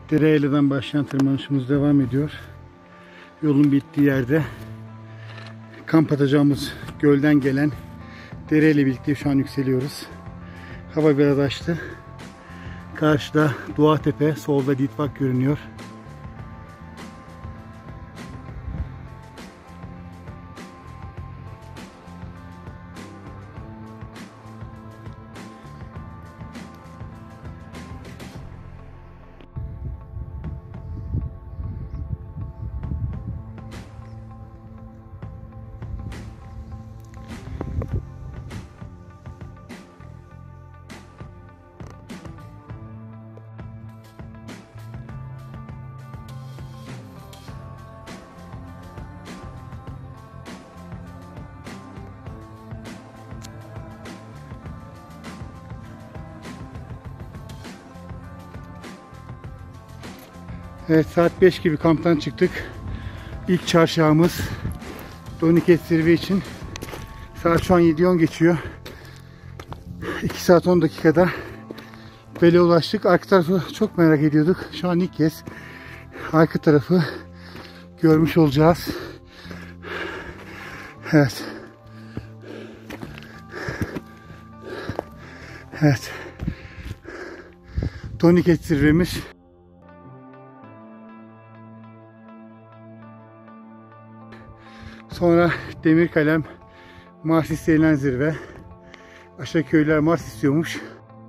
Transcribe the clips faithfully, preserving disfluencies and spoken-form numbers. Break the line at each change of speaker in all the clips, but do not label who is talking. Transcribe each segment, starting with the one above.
Dereyeğli'den başlayan tırmanışımız devam ediyor. Yolun bittiği yerde kamp atacağımız gölden gelen dereyle birlikte şu an yükseliyoruz. Hava biraz açtı. Karşıda Doğatepe, solda Ditvak görünüyor. Evet, saat beş gibi kamptan çıktık. İlk çarşağımız Doniket zirve için. Saat şu an yedi on geçiyor. iki saat on dakikada Bele ulaştık. Arka tarafı çok merak ediyorduk. Şu an ilk kez arka tarafı görmüş olacağız. Evet. Evet. Doniket zirvemiz. Sonra Demirkalem, Mars istenilen zirve. Aşağı köyler Mars istiyormuş.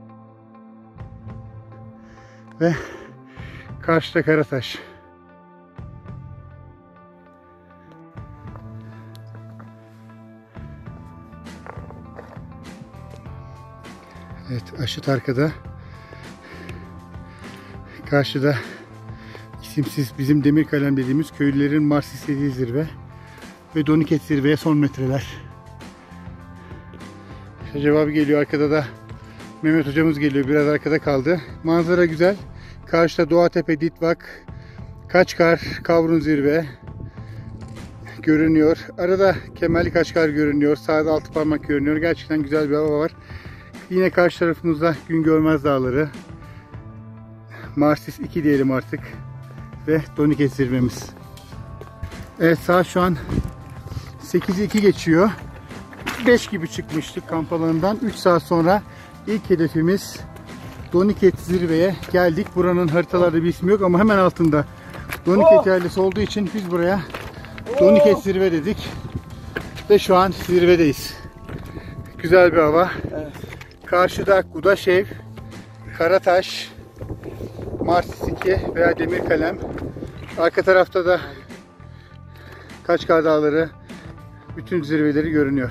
Ve karşıda Karataş. Evet, aşıt arkada. Karşıda isimsiz bizim Demirkalem dediğimiz köylülerin Mars istediği zirve. Ve Doniket zirveye son metreler. Cevabı geliyor. Arkada da Mehmet hocamız geliyor. Biraz arkada kaldı. Manzara güzel. Karşıda Doğatepe, Ditvak, Kaçkar, Kavrun zirve görünüyor. Arada Kemerli Kaçkar görünüyor. Sağda altı parmak görünüyor. Gerçekten güzel bir hava var. Yine karşı tarafımızda Güngörmez Dağları. Marsis iki diyelim artık. Ve Doniket zirvemiz. Evet, saat şu an sekiz iki geçiyor. beş gibi çıkmıştık kamp alanından. üç saat sonra ilk hedefimiz Doniket zirveye geldik. Buranın haritalarda bir ismi yok ama hemen altında Doniket yerlisi olduğu için biz buraya Doniket zirve dedik. Ve şu an zirvedeyiz. Güzel bir hava. Evet. Karşıda Gudaşev, Karataş, Marsis iki veya Demirkalem. Arka tarafta da Kaçkar Dağları, bütün zirveleri görünüyor.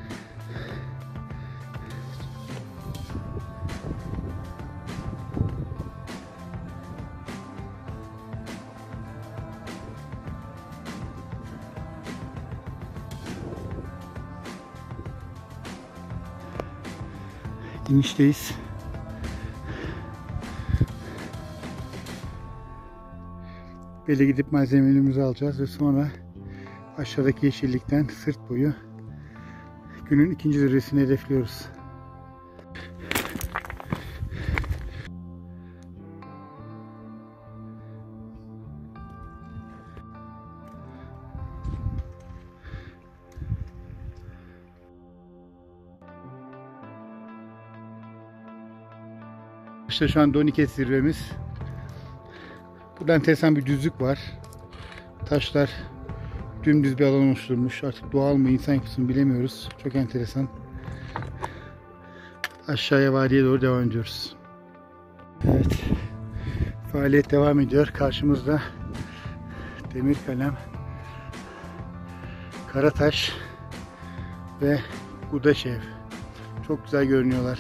İnişteyiz. Böyle gidip malzemelerimizi alacağız ve sonra aşağıdaki yeşillikten sırt boyu günün ikinci zirvesini hedefliyoruz. İşte şu an Doniket zirvemiz. Burada enteresan bir düzlük var. Taşlar dümdüz bir alan oluşturmuş. Artık doğal mı, insan yapısı mı bilemiyoruz. Çok enteresan. Aşağıya vadiye doğru devam ediyoruz. Evet. Faaliyet devam ediyor. Karşımızda Demirkalem, Karataş ve Gudaşev. Çok güzel görünüyorlar.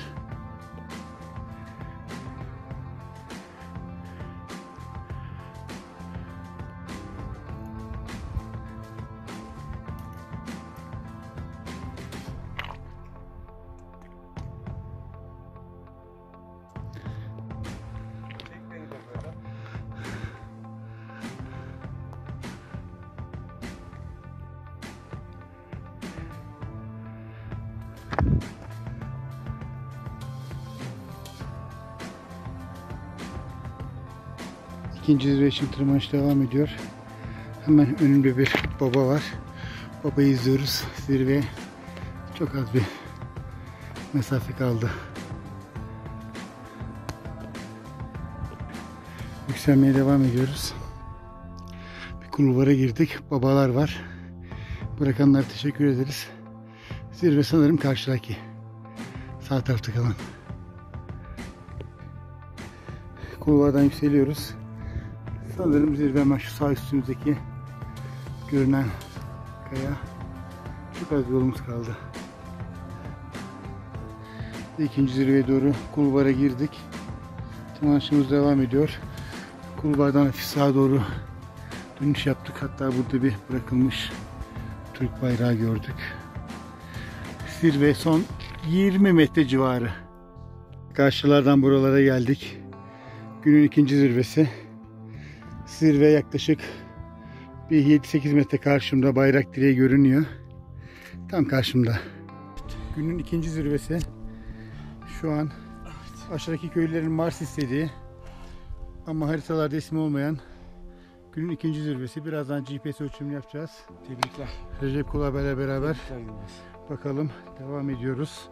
İkinci zirve için tırmanış devam ediyor. Hemen önümde bir baba var. Babayı izliyoruz. Zirveye çok az bir mesafe kaldı. Yükselmeye devam ediyoruz. Bir kulvara girdik. Babalar var. Bırakanlara teşekkür ederiz. Zirve sanırım karşıdaki. Sağ tarafta kalan. Kulvardan yükseliyoruz. Sanırım zirve hemen şu sağ üstümüzdeki görünen kaya. Çok az yolumuz kaldı. İkinci zirveye doğru kulvara girdik. Tırmanışımız devam ediyor. Kulvardan hafif sağa doğru dönüş yaptık. Hatta burada bir bırakılmış Türk bayrağı gördük. Zirve son yirmi metre civarı. Karşılardan buralara geldik. Günün ikinci zirvesi. Zirve yaklaşık bir yedi sekiz metre karşımda, bayrak direği görünüyor. Tam karşımda. Günün ikinci zirvesi. Şu an aşağıdaki köylülerin Mars istediği ama haritalarda ismi olmayan günün ikinci zirvesi. Birazdan G P S ölçümünü yapacağız.
Tebrikler.
Recep Kulaber'le beraber
Tebrikler.
bakalım, devam ediyoruz.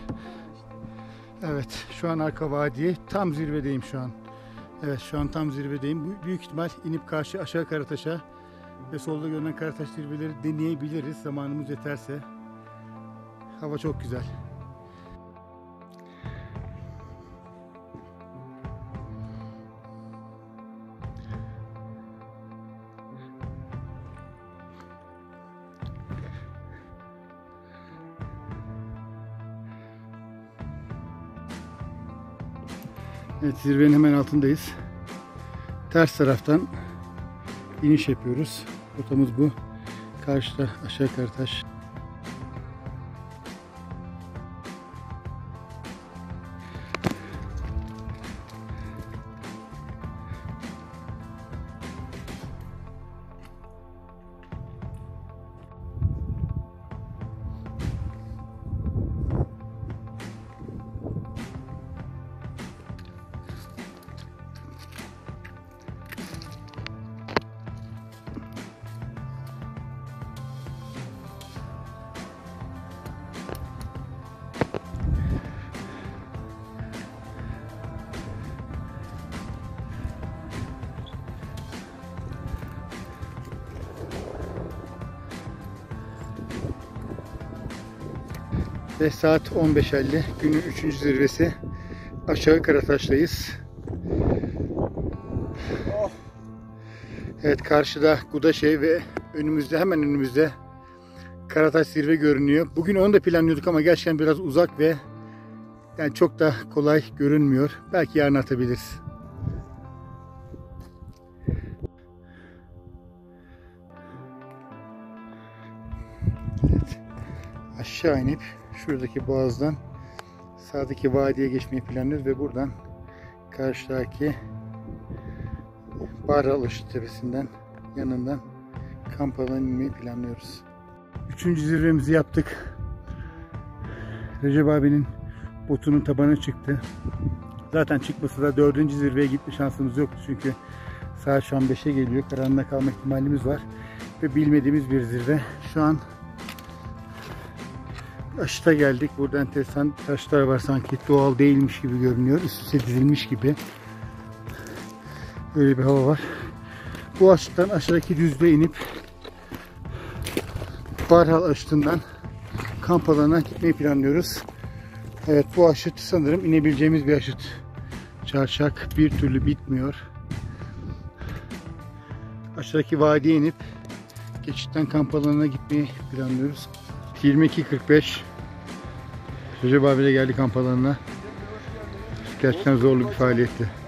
Evet, şu an arka vadiye, tam zirvedeyim şu an. Evet, şu an tam zirvedeyim. Bu büyük ihtimal inip karşı aşağı Karataş'a ve solda görünen Karataş zirveleri deneyebiliriz zamanımız yeterse. Hava çok güzel. Evet, zirvenin hemen altındayız. Ters taraftan iniş yapıyoruz. Rotamız bu. Karşıda aşağı Karataş. Ve saat on beş elli. Günün üçüncü zirvesi. Aşağı Karataş'tayız. Evet, karşıda Gudaşe ve önümüzde, hemen önümüzde Karataş zirve görünüyor. Bugün onu da planlıyorduk ama gerçekten biraz uzak ve yani çok da kolay görünmüyor. Belki yarın atabiliriz. Evet. Aşağı inip şuradaki boğazdan sağdaki vadiye geçmeyi planlıyoruz ve buradan karşıdaki Baralış tepesinden, yanından kamp alanına inmeyi planlıyoruz. Üçüncü zirvemizi yaptık. Recep abinin botunun tabanı çıktı. Zaten çıkması da dördüncü zirveye gitme şansımız yoktu çünkü saat şu an beşe geliyor. Karanlığa kalma ihtimalimiz var ve bilmediğimiz bir zirve. Şu an aşıta geldik. Burada enteresan taşlar var, sanki doğal değilmiş gibi görünüyor. Üst üste dizilmiş gibi. Böyle bir hava var. Bu aşıttan aşağıdaki düzlüğe inip Barhal aşıtından kamp alanına gitmeyi planlıyoruz. Evet, bu aşıt sanırım inebileceğimiz bir aşıt. Çarşak bir türlü bitmiyor. Aşağıdaki vadiye inip geçitten kamp alanına gitmeyi planlıyoruz. yirmi iki kırk beş Recep abiyle geldi kamp alanına. Gerçekten zorlu bir faaliyetti.